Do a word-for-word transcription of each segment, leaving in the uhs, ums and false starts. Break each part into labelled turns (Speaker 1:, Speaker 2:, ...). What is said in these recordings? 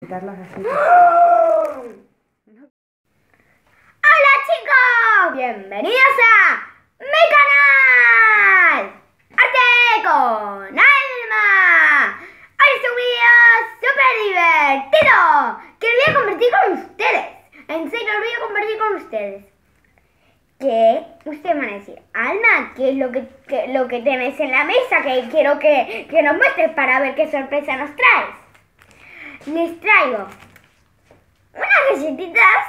Speaker 1: Dar las galletas.
Speaker 2: ¡Hola chicos! Bienvenidos a mi canal Arte con Alma. Hoy es un video súper divertido que lo voy a compartir con ustedes. En serio, lo voy a compartir con ustedes. Que ustedes van a decir, Alma, ¿qué es lo que, que, lo que tenés en la mesa? Que quiero que, que nos muestres para ver qué sorpresa nos traes. Les traigo unas galletitas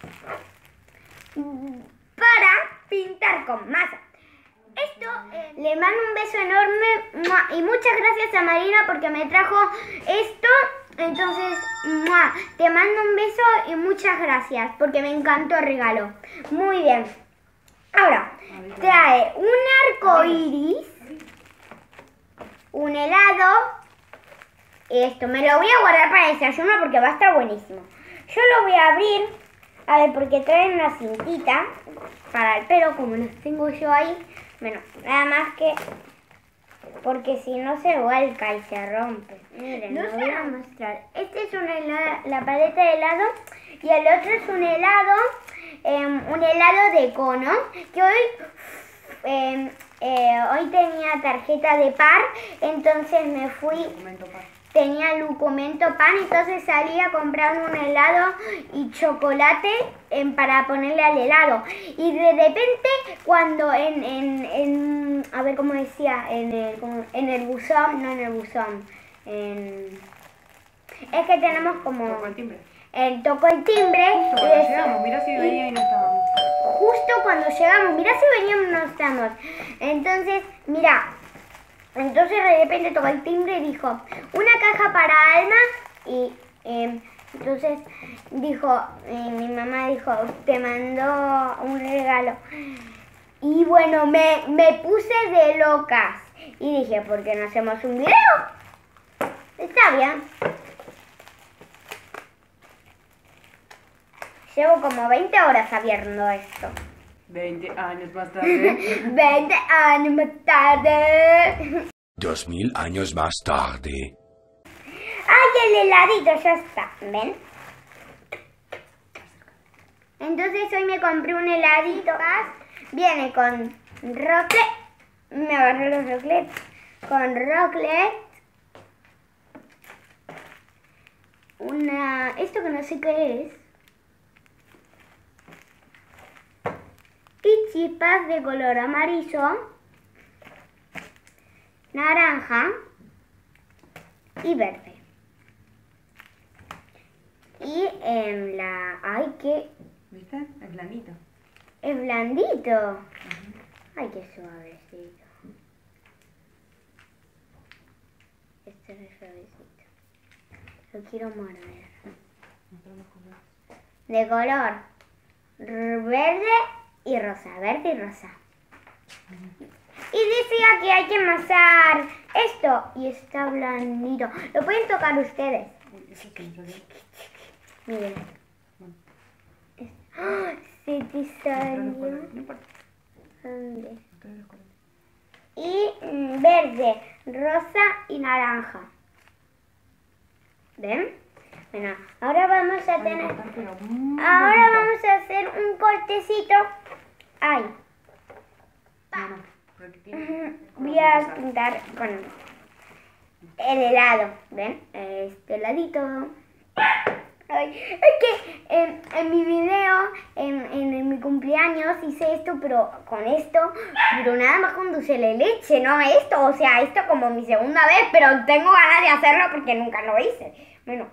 Speaker 2: para pintar con masa. Esto, eh, le mando un beso enorme y muchas gracias a Marina porque me trajo esto. Entonces, ¡mua! Te mando un beso y muchas gracias porque me encantó el regalo. Muy bien. Ahora, trae un arco iris, un helado. Esto, me lo voy a guardar para el desayuno porque va a estar buenísimo. Yo lo voy a abrir, a ver, porque trae una cintita para el pelo, como los tengo yo ahí. Bueno, nada más que porque si no se vuelca y se rompe. Miren, no lo voy a mostrar. Este es un helado, la paleta de helado, y el otro es un helado, eh, un helado de cono, que hoy... Eh, eh, hoy tenía tarjeta de par, entonces me fui... Tenía el documento pan, entonces salí a comprar un helado y chocolate en, para ponerle al helado. Y de repente, cuando en, en, en a ver cómo decía, en el, como, en el buzón, no en el buzón, en, es que tenemos como...
Speaker 1: Tocó el timbre.
Speaker 2: El, tocó el timbre.
Speaker 1: Justo cuando
Speaker 2: eso,
Speaker 1: llegamos, mirá si venía y no estábamos.
Speaker 2: Justo cuando llegamos, mirá si veníamos y no estamos. Entonces, mirá. Entonces de repente tocó el timbre y dijo, una caja para Alma, y eh, entonces dijo, eh, mi mamá dijo, te mandó un regalo. Y bueno, me, me puse de locas y dije, ¿por qué no hacemos un video? Está bien. Llevo como veinte horas abriendo esto.
Speaker 1: veinte años más tarde.
Speaker 2: veinte años más tarde.
Speaker 3: Dos mil años más tarde.
Speaker 2: ¡Ay, el heladito! Ya está. ¿Ven? Entonces hoy me compré un heladito. Viene con roclet. Me agarré los roclet. Con roclet. Una... Esto que no sé qué es. Y chispas de color amarillo, naranja y verde. Y en la... ¡Ay, qué!
Speaker 1: ¿Viste? Es blandito.
Speaker 2: Es blandito. Uh-huh. ¡Ay, qué suavecito! Este es suavecito. Lo quiero morder. De color verde y rosa, verde y rosa. Uh-huh. Y decía que hay que amasar esto y está blandito. Lo pueden tocar ustedes. Miren. ¡Oh! Se te salió. ¿Dónde? Y mm, verde, rosa y naranja. ¿Ven? Bueno, ahora vamos a tener... Ahora vamos a hacer un cortecito. ¡Ay! Voy a pintar con el helado. ¿Ven? Este heladito. Ay, es que en, en mi video, en, en, en mi cumpleaños hice esto, pero con esto, pero nada más con dulce de leche, no esto. O sea, esto como mi segunda vez, pero tengo ganas de hacerlo porque nunca lo hice. Bueno.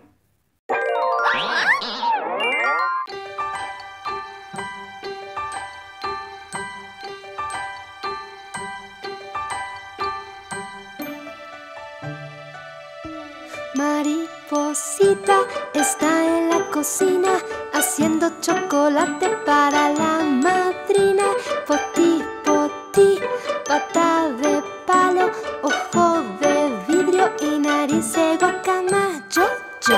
Speaker 4: Mariposita está en la cocina haciendo chocolate para la madrina. Poti, poti, pata de palo, ojo de vidrio y nariz de guacamayo. Yo.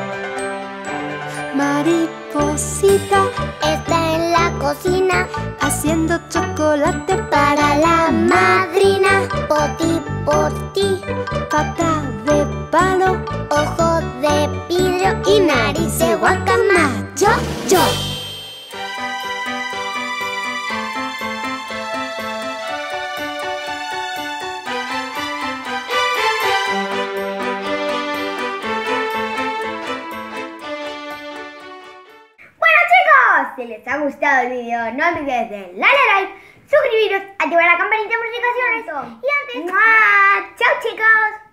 Speaker 4: Mariposita
Speaker 2: está en la cocina
Speaker 4: haciendo chocolate para la madrina.
Speaker 2: Poti, poti,
Speaker 4: Pata de palo,
Speaker 2: ojo de vidrio
Speaker 4: y nariz de guacamayo, yo.
Speaker 2: Si les ha gustado el video, no olvides de darle like, suscribiros, activar la campanita de notificaciones y antes, ¡mua! ¡Chao chicos!